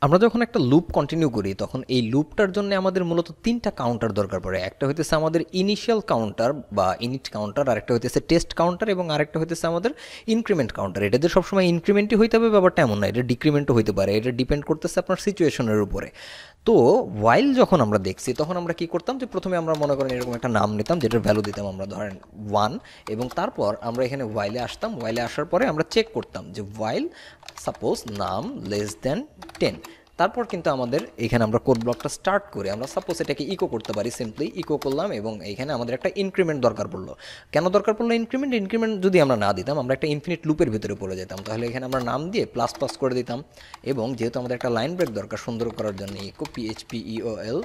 আমরা যখন একটা লুপ কন্টিনিউ করি তখন এই লুপটার জন্য আমাদের মূলত তিনটা কাউন্টার দরকার পড়ে। একটা হইতেছে আমাদের ইনিশিয়াল কাউন্টার বা ইনিট কাউন্টার, আরেকটা হইতেছে টেস্ট কাউন্টার এবং আরেকটা হইতেছে আমাদের ইনক্রিমেন্ট কাউন্টার। এটা যে সবসময় ইনক্রিমেন্টই হইতে হবে ব্যাপারটা এমন না, এটা ডিক্রিমেন্টও হইতে পারে, এটা ডিপেন্ড করতেছে আপনার সিচুয়েশনের উপরে। তো ওয়াইল যখন আমরা দেখছি তখন আমরা কি করতাম যে প্রথমে আমরা মনে করেন এরকম একটা নাম নিতাম যেটার ভ্যালু দিতাম আমরা ধরেন 1, এবং তারপর আমরা এখানে ওয়াইলে আসতাম। ওয়াইলে আসার পরে আমরা চেক করতাম যে ওয়াইল সাপোজ নাম লেস দেন 10, তারপর কিন্তু আমাদের এখানে আমরা কোড ব্লকটা স্টার্ট করে আমরা সাপোজ এটাকে ইকো করতে পারি, সিম্পলি ইকো করলাম এবং এইখানে আমাদের একটা ইনক্রিমেন্ট দরকার পড়লো। কেন দরকার পড়লো ইনক্রিমেন্ট যদি আমরা না দিতাম আমরা একটা ইনফিনিট লুপের ভিতরে পড়ে যেতাম। তাহলে এখানে আমরা নাম দিয়ে প্লাস প্লাস করে দিতাম, এবং যেহেতু আমাদের একটা লাইন ব্রেক দরকার সুন্দর করার জন্য ইকো PHP EOL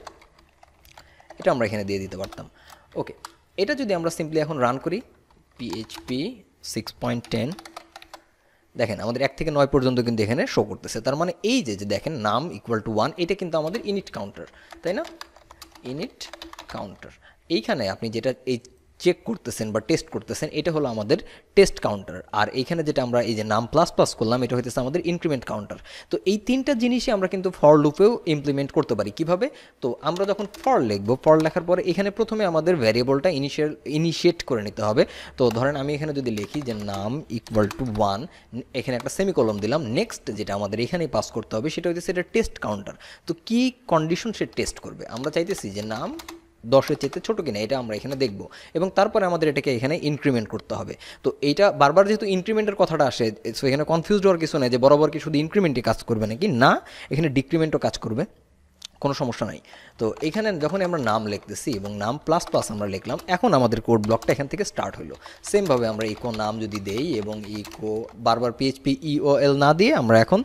এটা আমরা এখানে দিয়ে দিতে পারতাম। ওকে, এটা যদি আমরা সিম্পলি এখন রান করি PHP 6.10, দেখেন আমাদের 1 থেকে 9 পর্যন্ত কিন্তু এখানে শো করতেছে। তার মানে এই যে দেখেন নাম ইকুয়াল টু 1, এটা কিন্তু আমাদের ইনিট কাউন্টার, তাই না? ইনিট কাউন্টার এইখানে আপনি যেটা এই চেক করতেছেন বা টেস্ট করতেছেন এটা হলো আমাদের টেস্ট কাউন্টার, আর এইখানে যেটা আমরা এই যে নাম প্লাস প্লাস করলাম এটা হইতেছে আমাদের ইনক্রিমেন্ট কাউন্টার। তো এই তিনটা জিনিসই আমরা কিন্তু ফর লুপেও ইমপ্লিমেন্ট করতে পারি। কিভাবে? তো আমরা যখন ফর লিখবো, ফর লেখার পরে এখানে প্রথমে আমাদের ভ্যারিয়েবলটা ইনিশিয়েট করে নিতে হবে। তো ধরেন আমি এখানে যদি লিখি যে নাম ইকুয়াল টু 1, এখানে একটা সেমিকোলন দিলাম, নেক্সট যেটা আমাদের এখানেই পাস করতে হবে সেটা হচ্ছে এটা টেস্ট কাউন্টার। তো কি কন্ডিশন সে টেস্ট করবে? আমরা চাইতেছি যে নাম 10-এর চেয়ে ছোটো কিনা এটা আমরা এখানে দেখব, এবং তারপরে আমাদের এটাকে এখানে ইনক্রিমেন্ট করতে হবে। তো এইটা বারবার যেহেতু ইনক্রিমেন্টের কথাটা আসে, সো এখানে কনফিউজ হওয়ার কিছু নেই যে বরাবর কি শুধু ইনক্রিমেন্টই কাজ করবে নাকি, না, এখানে ডিক্রিমেন্টও কাজ করবে, কোনো সমস্যা নাই। তো এখানে যখন আমরা নাম লিখতেছি এবং নাম প্লাস প্লাস আমরা লিখলাম, এখন আমাদের কোড ব্লকটা এখান থেকে স্টার্ট হলো। সেমভাবে আমরা ইকো নাম যদি দেই এবং ইকো বারবার PHP EOL না দিয়ে আমরা এখন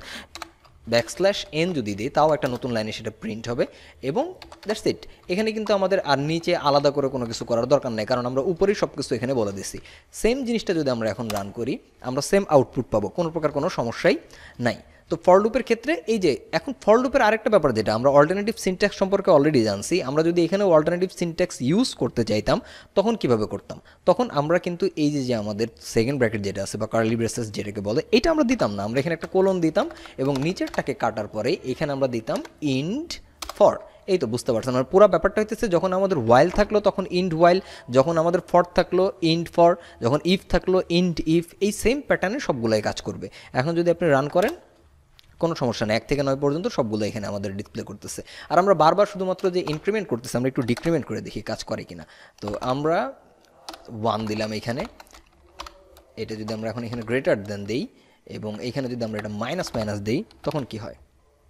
\n যদি দিই তাও একটা নতুন লাইনে সেটা প্রিন্ট হবে, এবং দ্যাটস ইট। এখানে কিন্তু আমাদের আর নিচে আলাদা করে কোনো কিছু করার দরকার নেই, কারণ আমরা উপরেই সব কিছু এখানে বলে দিছি। সেম জিনিসটা যদি আমরা এখন রান করি আমরা সেম আউটপুট পাবো, কোনো প্রকার কোনো সমস্যাই নাই। তো ফর লুপের ক্ষেত্রে এই যে এখন ফর লুপের আরেকটা ব্যাপার যেটা আমরা অল্টারনেটিভ সিনট্যাক্স সম্পর্কে অলরেডি জানছি, আমরা যদি এখানে অল্টারনেটিভ সিনট্যাক্স ইউজ করতে চাইতাম তখন কিভাবে করতাম? তখন আমরা কিন্তু এই যে আমাদের সেকেন্ড ব্র্যাকেট যেটা আছে বা কার্লি ব্রেসেস যেটাকে বলে এটা আমরা দিতাম না, আমরা এখানে একটা কোলন দিতাম এবং নিচেরটাকে কাটার পরে এখানে আমরা দিতাম ইন্ড ফর। এই তো বুঝতে পারছেন আমার পুরো ব্যাপারটা হইতেছে, যখন আমাদের ওয়াইল থাকলো তখন ইন্ড ওয়াইল, যখন আমাদের ফর থাকলো ইন্ড ফর, যখন ইফ থাকলো ইন্ড ইফ, এই সেম প্যাটার্নে সবগুলাই কাজ করবে। এখন যদি আপনি রান করেন কোনো সমস্যা নেই, 1 থেকে 9 পর্যন্ত সবগুলো এখানে আমাদের ডিসপ্লে করতেছে। আর আমরা বারবার শুধুমাত্র যে ইনক্রিমেন্ট করতেছে আমরা একটু ডিক্রিমেন্ট করে দেখি কাজ করে কিনা। তো আমরা 1 দিলাম এখানে, এটা যদি আমরা এখন এখানে গ্রেটার দেন দেই এবং এখানে যদি আমরা এটা মাইনাস মাইনাস দেই তখন কি হয়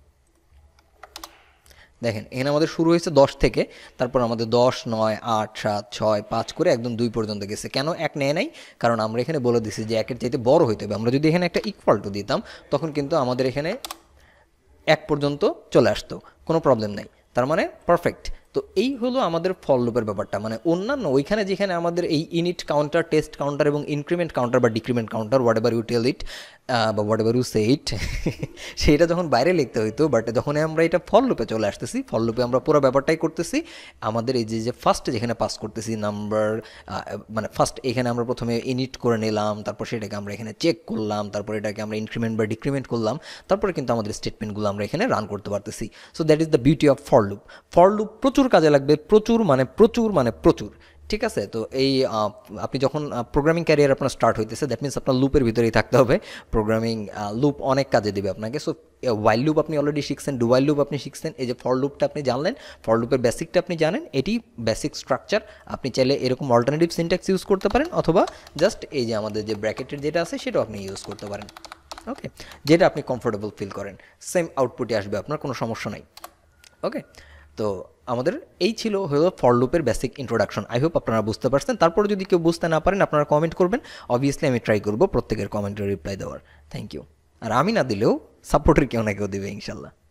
দেখেন। এখানে আমাদের শুরু হয়েছে 10 থেকে, তারপর আমাদের 10, 9, 8, 7, 6, 5 করে একদম 2 পর্যন্ত গেছে। কেন 1 নেয় নাই? কারণ আমরা এখানে বলে দিছি যে 1-এর চাইতে বড় হইতে হবে। আমরা যদি এখানে একটা ইকুয়াল টু দিতাম তখন কিন্তু আমাদের এখানে 1 পর্যন্ত চলে আসতো, কোনো প্রবলেম নাই। তার মানে পারফেক্ট। তো এই হলো আমাদের ফর লুপের ব্যাপারটা। মানে অন্যান্য ওইখানে যেখানে আমাদের এই ইনিট কাউন্টার, টেস্ট কাউন্টার এবং ইনক্রিমেন্ট কাউন্টার বা decrement counter whatever you tell it বা whatever you say it সেইটা যখন বাইরে লিখতে হইতো, বাট যখন আমরা এটা ফর লুপে চলে আসতেছি, ফর লুপে আমরা পুরো ব্যাপারটাই করতেছি। আমাদের এই যে ফার্স্ট যেখানে পাস করতেছি নাম্বার, মানে ফার্স্ট এখানে আমরা প্রথমে ইনিট করে নিলাম, তারপর সেটাকে আমরা এখানে চেক করলাম, তারপর এটাকে আমরা ইনক্রিমেন্ট বা ডিক্রিমেন্ট করলাম, তারপরে কিন্তু আমাদের স্টেটমেন্টগুলো আমরা এখানে রান করতে পারতেছি। So that is the beauty of for loop. For loop প্রচুর কাজে লাগবে, প্রচুর মানে প্রচুর মানে প্রচুর, ঠিক আছে? তো এই আপনি যখন প্রোগ্রামিং ক্যারিয়ার আপনার স্টার্ট হইতেছে দ্যাট মিনস আপনার লুপের ভিতরেই থাকতে হবে। প্রোগ্রামিং লুপ অনেক কাজে দেবে আপনাকে। সো ওয়াইল লুপ আপনি অলরেডি শিখছেন, ডু ওয়াইল লুপ আপনি শিখছেন, এই যে ফর লুপটা আপনি জানলেন, ফর লুপের বেসিকটা আপনি জানেন, এটি বেসিক স্ট্রাকচার। আপনি চাইলে এরকম অল্টারনেটিভ সিনট্যাক্স ইউজ করতে পারেন, অথবা জাস্ট এই যে আমাদের যে ব্র্যাকেটের যেটা আছে সেটাও আপনি ইউজ করতে পারেন। ওকে, যেটা আপনি কমফোর্টেবল ফিল করেন, সেম আউটপুটে আসবে আপনার, কোনো সমস্যা নাই। ওকে, তো আমাদের এই ছিল হলো ফর লুপের বেসিক ইন্ট্রোডাকশন। আই হোপ আপনারা বুঝতে পারছেন। তারপরে যদি কেউ বুঝতে না পারেন আপনারা কমেন্ট করবেন, অবভিয়াসলি আমি ট্রাই করবো প্রত্যেকের কমেন্টের রিপ্লাই দেওয়ার। Thank you. আর আমি না দিলেও সাপোর্টের কেউ না কেউ দেবে ইনশাল্লাহ।